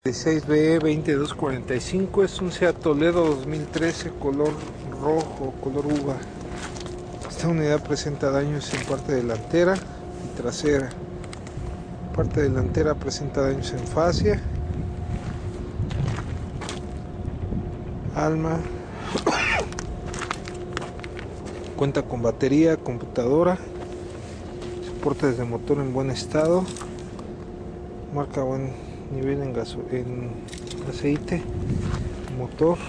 16BE2245 es un Seat Toledo 2013 color rojo, color uva. Esta unidad presenta daños en parte delantera y trasera. Parte delantera presenta daños en fascia, alma. Cuenta con batería, computadora, soportes de motor en buen estado, marca buen nivel en aceite, motor,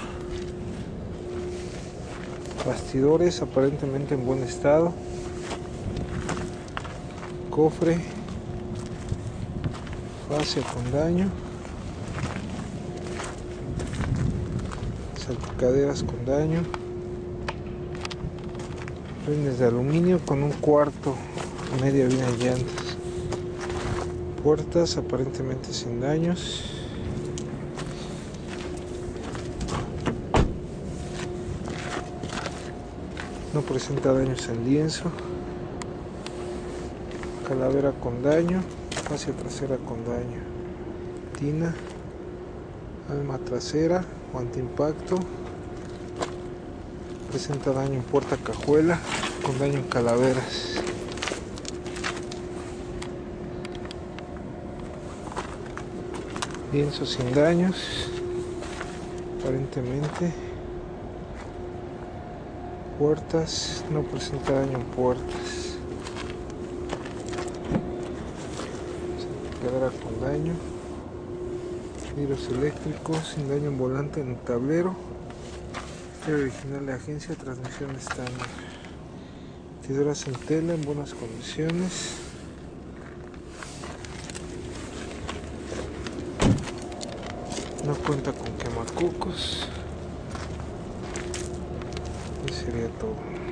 bastidores aparentemente en buen estado, cofre, fascia con daño, salpicaderas con daño, rines de aluminio con un cuarto, media vida de llantas, puertas aparentemente sin daños, no presenta daños en lienzo, calavera con daño, fascia trasera con daño, tina, alma trasera o antiimpacto, presenta daño en puerta cajuela con daño en calaveras. Lienzo sin daños aparentemente. Puertas, no presenta daño en puertas. Salpicadera con daño. Vidrios eléctricos sin daño en volante en el tablero. Original de agencia, transmisión estándar. Batidoras en tela en buenas condiciones. No cuenta con quemacucos. Y sería todo.